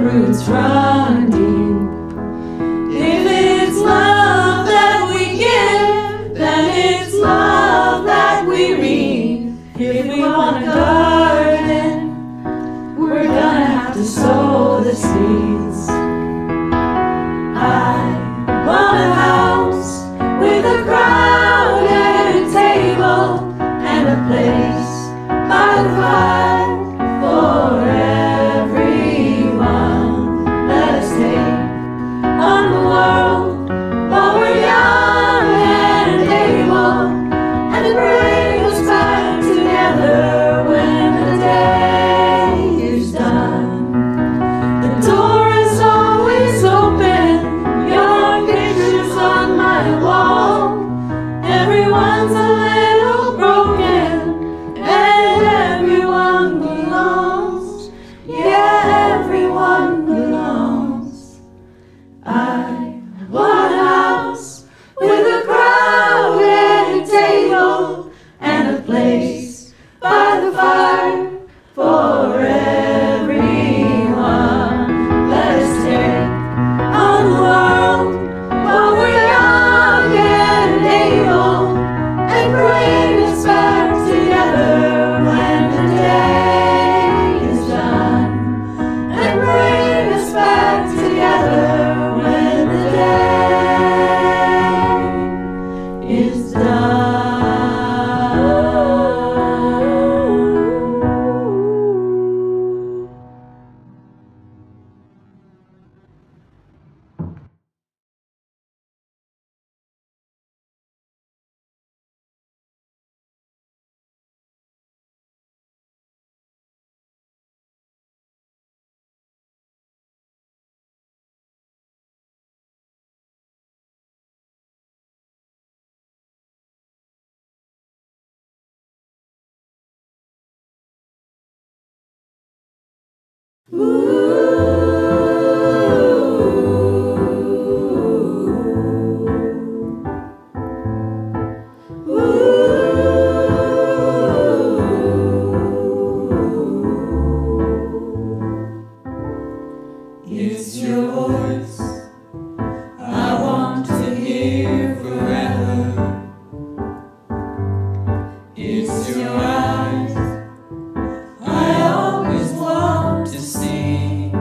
roots run deep. If it's love that we give, then it's love that we reap. If we want a garden, we're gonna have to sow the seeds. I want a house with a crowded table and a place by the fire for everyone. Let us take on the world while we're young and able, and to bring us back together when the day is done. The door is always open, your picture's on my wall. Everyone's a little broken, and everyone belongs. Yeah, everyone belongs. I want a house with a crowded table and a place by the fire for everyone. Let us take on the world while we're young and able, and bring us back together when the day is done. And bring us back together when the day is done. It's your voice I want to hear forever. It's your eyes I always want to see.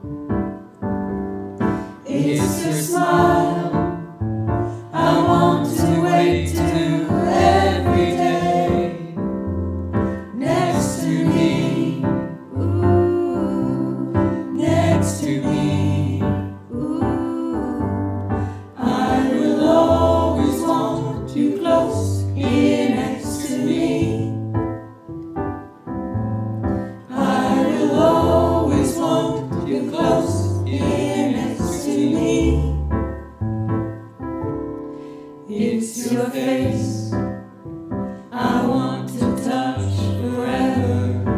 It's your smile I want to wake to every day. Next to me, ooh, next to me, ooh. I will always want you close here next to me. I will always want you close here next to me. It's your face I want to touch forever.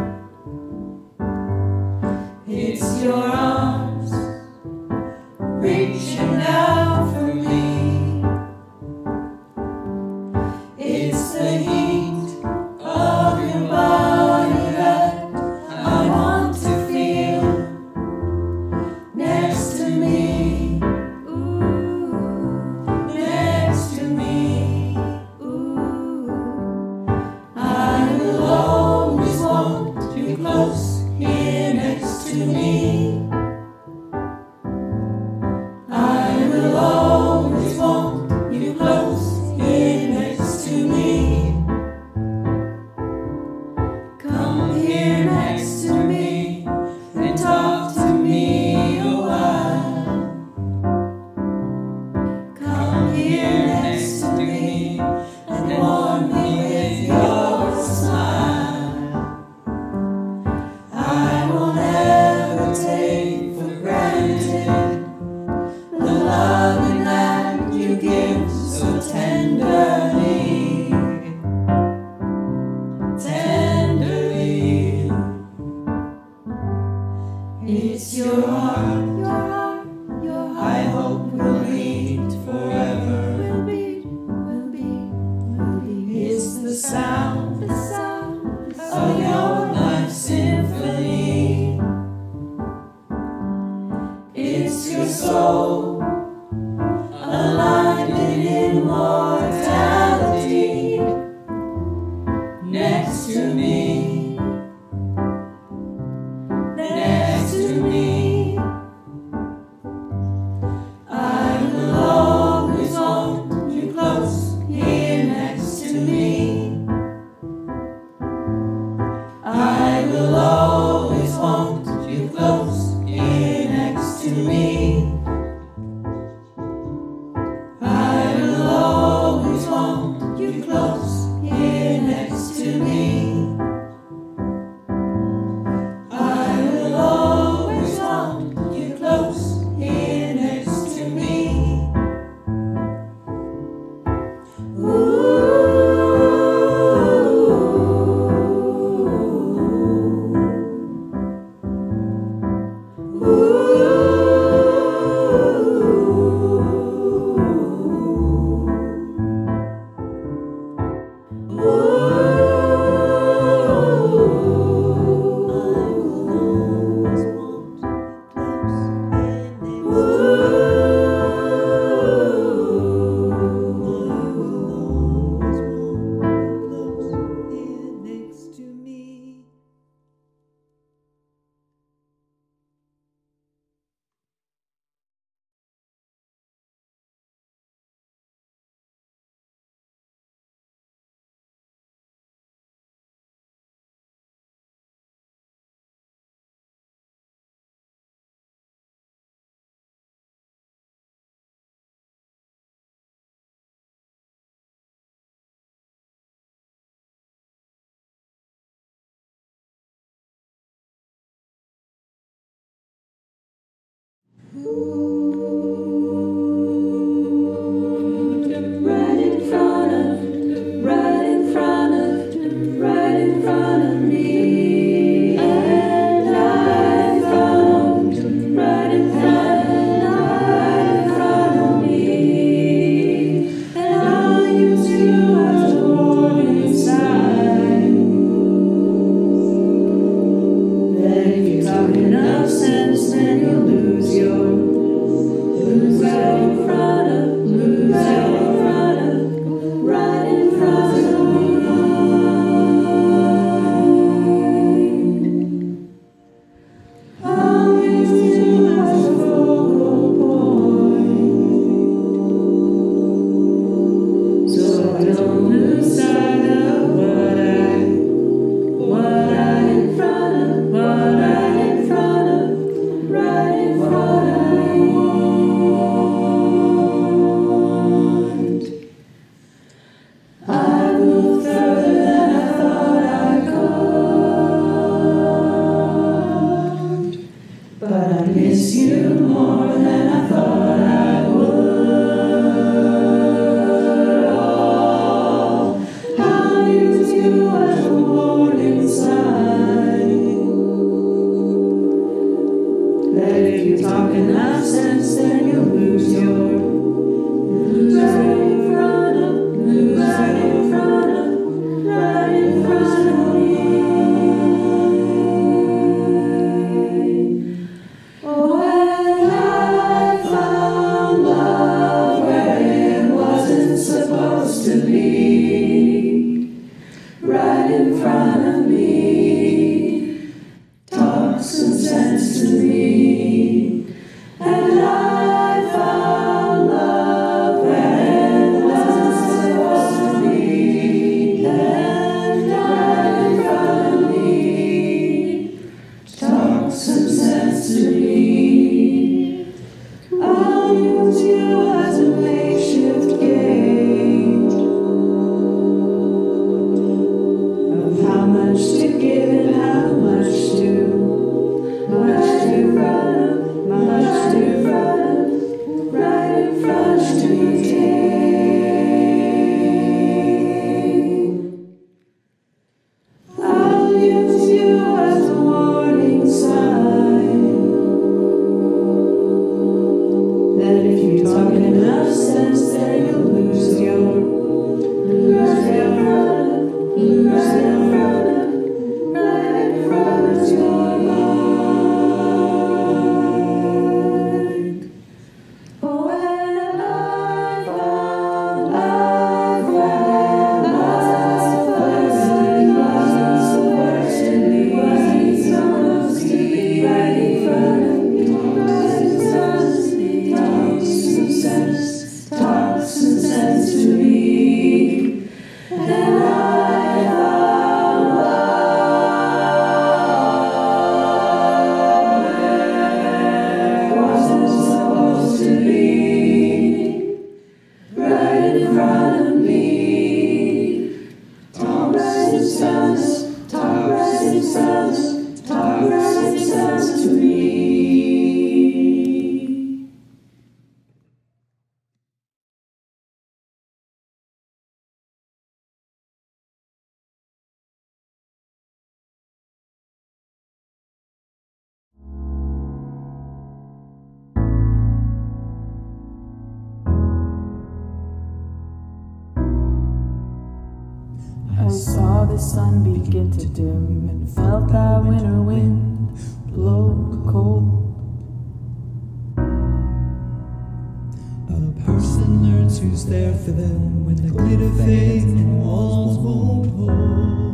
I will always want you close here next to me. I will always want you close here next to me. I will always want you close here next to me. Enough sense, then you'll lose your the sun begin to dim and felt that winter wind blow cold. A person learns who's there for them when the glitter fades and walls won't hold.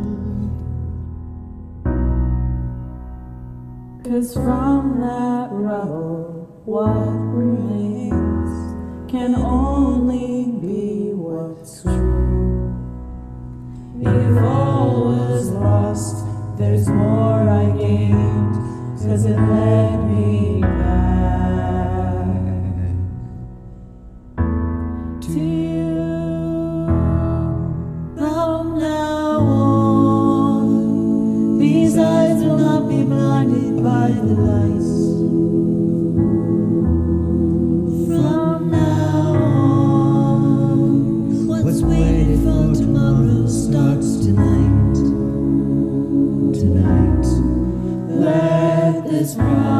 'Cause from that rubble, what remains can only be what's true. If all was lost, there's more I gained, 'cause it led me back to you. From now on, these eyes will not be blinded by the lights. From now on, what's waiting for tomorrow starts tonight. Tonight, let this ride.